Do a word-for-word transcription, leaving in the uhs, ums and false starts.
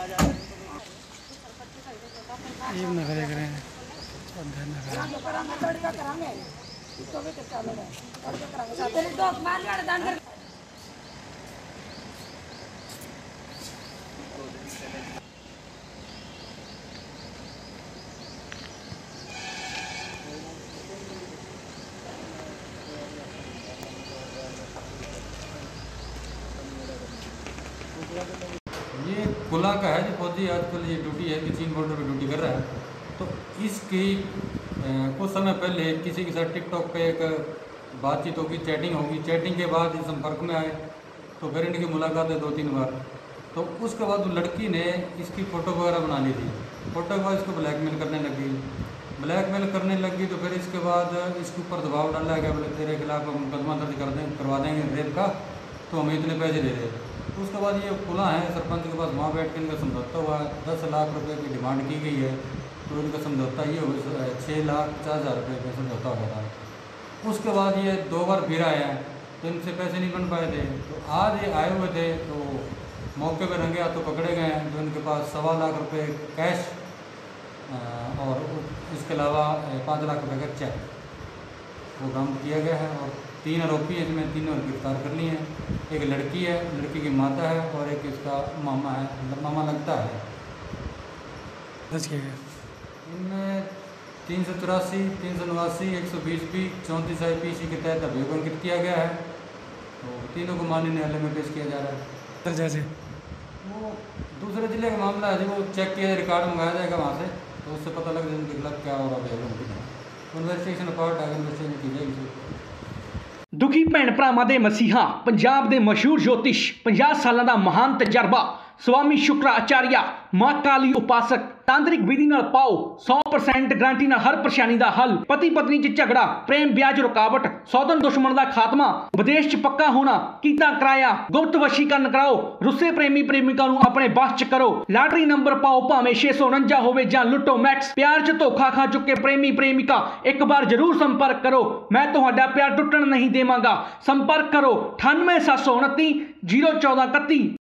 ये ना करे करें अध्ययन ना करें करांगे तड़का करांगे तो भी तड़का लगा तड़का करांगे साथ में तो मार गाड़ दान कर ये खुला का है जो फौजी आजकल ये ड्यूटी है कि चीन बॉर्डर पे ड्यूटी कर रहा है। तो इसकी कुछ समय पहले किसी के साथ टिकटॉक पे एक बातचीत होगी, चैटिंग होगी। चैटिंग के बाद इस संपर्क में आए तो फिर इनकी मुलाकात है दो तीन बार। तो उसके बाद वो लड़की ने इसकी फ़ोटो वगैरह बना ली थी। फ़ोटो के बाद इसको ब्लैकमेल करने लगी ब्लैकमेल करने लगी तो फिर इसके बाद इसके ऊपर दबाव डाला गया, बोले तेरे खिलाफ हम मुकदमा दर्ज कर दें करवा देंगे रेप का, तो हमें इतने पैसे दे दे। तो उसके बाद ये खुला है सरपंच के पास, वहाँ बैठ के इनका समझौता हुआ, दस लाख रुपए की डिमांड की गई है। तो इनका समझौता ये हो छः लाख पचास हज़ार रुपये का समझौता हो रहा है। उसके बाद ये दो बार फिर आए हैं तो इनसे पैसे नहीं बन पाए थे। तो आज ये आए हुए थे तो मौके पर रंगे हाथों पकड़े गए हैं। जो इनके पास सवा लाख रुपये कैश और इसके अलावा पाँच लाख रुपये का चेक वो बरामद किया गया है। और तीन आरोपी हैं, इसमें तीनों गिरफ्तार कर लिए हैं। एक लड़की है, लड़की की माता है और एक इसका मामा है, मतलब मामा लगता है। दस किया गया इनमें तीन सौ चौरासी तीन सौ नवासी एक सौ बीस बी चौंतीस आई पी सी के तहत अभियोग अंकित किया गया है। तो तीनों को माननीय न्यायालय में पेश किया जा रहा है। सर जैसे वो दूसरे जिले का मामला है जी, वो चेक किया रिकॉर्ड मंगाया जाएगा वहाँ से, तो उससे पता लग जाएगा उनके खिलाफ क्या हो रहा है। इन्वेस्टिगेशन रिपोर्ट आगे इन्वेस्टिगेशन की जाएगी। दुखी भैन भरावां दे मसीहा पंजाब दे मशहूर ज्योतिष पचास सालां दा महान तजर्बा स्वामी शुक्राचार्य मां काली उपासक तांत्रिक विधि नाल पाओ सौ परसेंट गारंटी नाल हर परेशानी दा हल, पति पत्नी च झगड़ा, प्रेम ब्याज रुकावट, सौतन दुश्मन दा खात्मा, विदेश च पक्का होना, कीता कराया, गुप्त वशीकरण कराओ, रुस्से प्रेमी प्रेमिका नूं अपने बस च करो, लॉटरी नंबर पाओ भावें छे सौ उनंजा होवे जां लुटो मैक्स, प्यार च धोखा खा चुके प्रेमी प्रेमिका एक बार जरूर संपर्क करो, मैं तुहाडा प्यार टुटण नहीं देवांगा। संपर्क करो अठानवे सत्त सौ उनती जीरो चौदह इकत्ती।